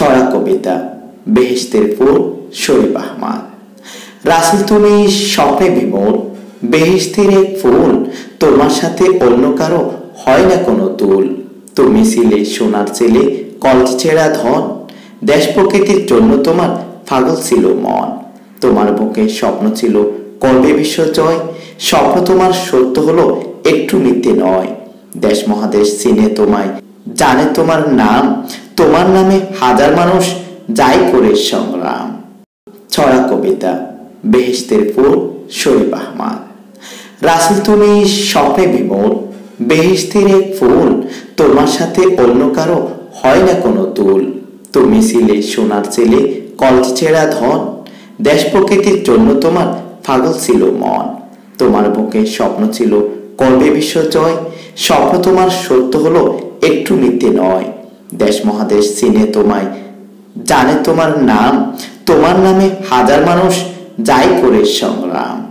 ছড়া কবিতা বেহেশতের ফুল শরীফ আহমদ। রাসূল তুমি স্বপ্নে বিমূল, বেহেশতের এক ফুল, তোমার সাথে অন্য কারো হয় না কোনো তুল। তুমি ছিলে সোনার ছেলে, কলস ছেঁড়া ধন, দেশ প্রকৃতির জন্য তোমার পাগল ছিল মন। তোমার বুকে স্বপ্ন ছিল করবে বিশ্ব জয়, স্বপ্ন তোমার সত্য হলো একটু নিতে নয়। দেশ মহাদেশ চিনে তোমায়, জানে তোমার নাম, তোমার নামে হাজার মানুষ যাই করে সংগ্রাম। ছড়া কবিতা বেহেশতের ফুল শরীফ আহমদ। রাসূল তুমি স্বপ্নে বিমূল, বেহেশতের এক ফুল, তোমার সাথে অন্য কারো হয় না কোনো তুল। তুমি ছিলে সোনার ছেলে, কলস ছেঁড়া ধন, দেশ প্রকৃতির জন্য তোমার পাগল ছিল মন। তোমার বুকে স্বপ্ন ছিল করবে বিশ্ব জয়, স্বপ্ন তোমার সত্য হলো একটু নিতে নয়। দেশ মহাদেশ চিনে তোমায়, জানে তোমার নাম, তোমার নামে হাজার মানুষ যাই করে সংগ্রাম।